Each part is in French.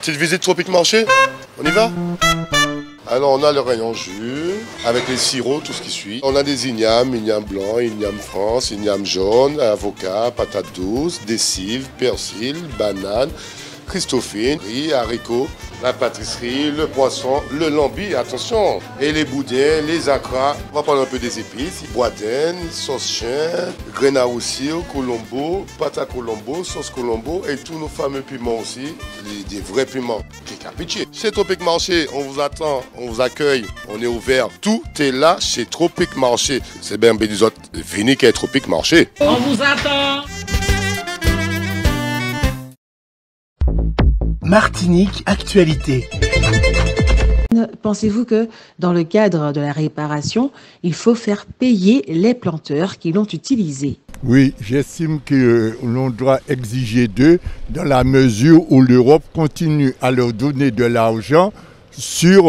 Petite visite Tropique Marché, on y va? Alors on a le rayon jus, avec les sirops, tout ce qui suit. On a des ignames blanc, igname France, igname jaune, avocat, patates douces, des cives, persil, bananes, Christophine, riz, haricots, la pâtisserie, le poisson, le lambi, attention, et les boudins, les acras. On va parler un peu des épices, boisdaine, sauce chien, grenat aussi, colombo, pâte à colombo, sauce colombo et tous nos fameux piments aussi, des vrais piments. Pitié. Chez Tropique Marché, on vous attend, on vous accueille, on est ouvert. Tout est là chez Tropique Marché. C'est bien des autres, venez qu'à Tropique Marché. On vous attend. Martinique Actualité. Pensez-vous que dans le cadre de la réparation, il faut faire payer les planteurs qui l'ont utilisé? Oui, j'estime que l'on doit exiger d'eux dans la mesure où l'Europe continue à leur donner de l'argent sur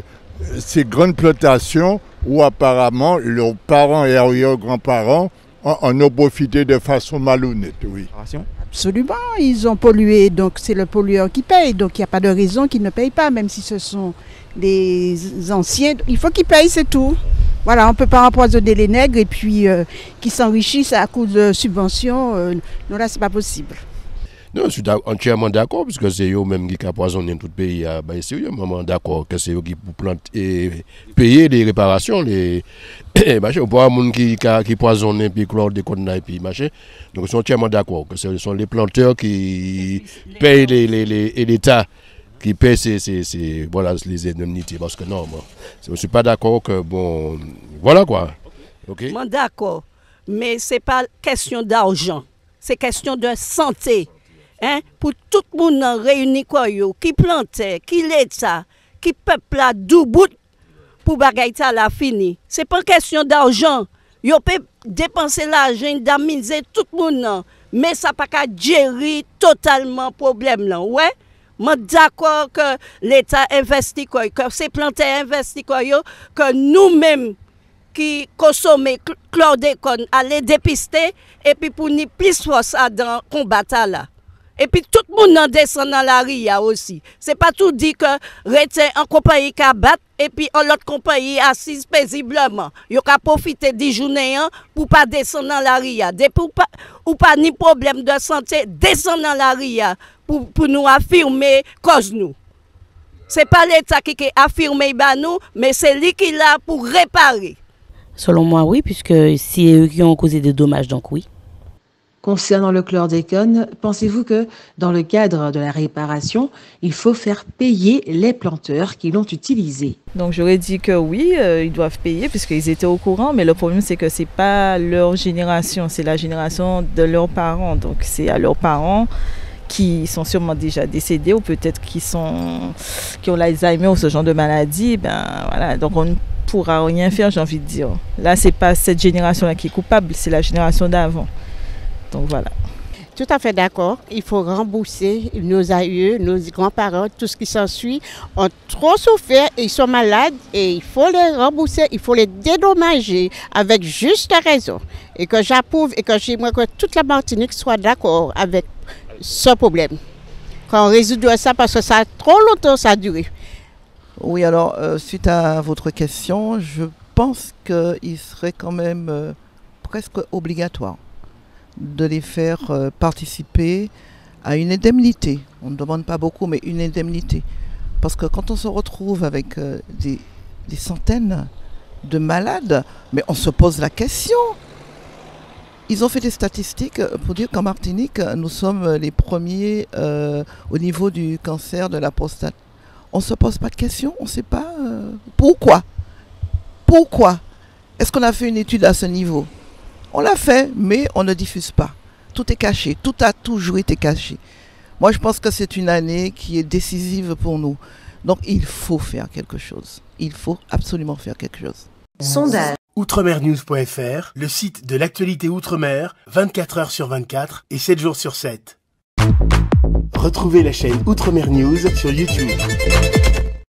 ces grandes plantations où apparemment leurs parents et arrière-grands-parents en ont profité de façon malhonnête. Oui. Absolument, ils ont pollué, donc c'est le pollueur qui paye, donc il n'y a pas de raison qu'ils ne payent pas, même si ce sont des anciens, il faut qu'ils payent, c'est tout. Voilà, on ne peut pas empoisonner les nègres et puis qui s'enrichissent à coup de subventions, non là c'est pas possible. Non, je suis entièrement d'accord, puisque c'est eux-mêmes qui empoisonnent tout le pays. Ben, c'est eux-mêmes d'accord que c'est eux qui plantent et payer les réparations. Les machin, pas un monde qui poisonne et puis chlore des contenants et puis machin. Donc, je suis entièrement d'accord que ce sont les planteurs qui payent et l'État qui paye voilà, les indemnités. Parce que non, moi, je ne suis pas d'accord que, bon, voilà quoi. Okay? Moi, d'accord, mais ce n'est pas question d'argent, c'est question de santé. Hein? Pour tout le monde réuni qui plantait, qui l'État, qui peuple là d'où bout pour bagaille ça la fini. C'est pas question d'argent. Yo peut dépenser l'argent, d'amiser tout le monde, mais ça pas qu'à gérer totalement problème là. Ouais, moi d'accord que l'État investit quoi, que ces planteurs investissent quoi, que nous-mêmes qui consommons chlordécone aller dépister et puis pour ni plus force à dans combat là. Et puis tout le monde en descend dans la ria aussi. C'est pas tout dit que retient en compagnie qui bat et puis l'autre compagnie assise paisiblement. Yo ka profiter des journées pour pas descendre dans la ria. Ou pas ni problème de santé, descendre dans la ria pour nous affirmer cause nous. C'est pas l'État qui affirme nous, mais c'est lui qui est là pour réparer. Selon moi, oui, puisque c'est eux qui ont causé des dommages, donc oui. Concernant le chlordécone, pensez-vous que dans le cadre de la réparation, il faut faire payer les planteurs qui l'ont utilisé? Donc j'aurais dit que oui, ils doivent payer puisqu'ils étaient au courant, mais le problème c'est que c'est pas leur génération, c'est la génération de leurs parents. Donc c'est à leurs parents qui sont sûrement déjà décédés ou peut-être qui ont l'Alzheimer ou ce genre de maladie. Ben voilà, donc on ne pourra rien faire, j'ai envie de dire. Là, c'est pas cette génération-là qui est coupable, c'est la génération d'avant. Donc voilà. Tout à fait d'accord. Il faut rembourser nos aïeux, nos grands-parents, tout ce qui s'ensuit ont trop souffert, ils sont malades et il faut les rembourser, il faut les dédommager avec juste raison. Et que j'approuve et que j'aimerais que toute la Martinique soit d'accord avec ce problème. Qu'on résout ça parce que ça a trop longtemps ça a duré. Oui, alors suite à votre question, je pense qu'il serait quand même presque obligatoire de les faire participer à une indemnité. On ne demande pas beaucoup, mais une indemnité. Parce que quand on se retrouve avec des centaines de malades, mais on se pose la question. Ils ont fait des statistiques pour dire qu'en Martinique, nous sommes les premiers au niveau du cancer de la prostate. On ne se pose pas de questions, on ne sait pas pourquoi. Pourquoi? Est-ce qu'on a fait une étude à ce niveau? On l'a fait, mais on ne diffuse pas. Tout est caché, tout a toujours été caché. Moi, je pense que c'est une année qui est décisive pour nous. Donc, il faut faire quelque chose. Il faut absolument faire quelque chose. Sondage. Outremernews.fr, le site de l'actualité Outre-mer, 24 heures sur 24 et 7 jours sur 7. Retrouvez la chaîne Outremer News sur YouTube.